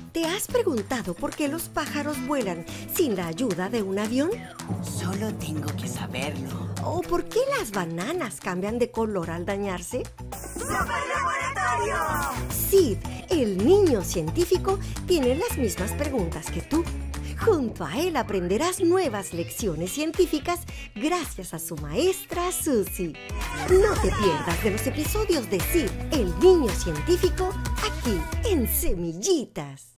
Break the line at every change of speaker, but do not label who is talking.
¿Te has preguntado por qué los pájaros vuelan sin la ayuda de un avión?
Solo tengo que saberlo.
¿O por qué las bananas cambian de color al dañarse?
¡Superlaboratorio!
Sid, el niño científico, tiene las mismas preguntas que tú. Junto a él aprenderás nuevas lecciones científicas gracias a su maestra Susie. No te pierdas de los episodios de Sid, el niño científico, aquí en Semillitas.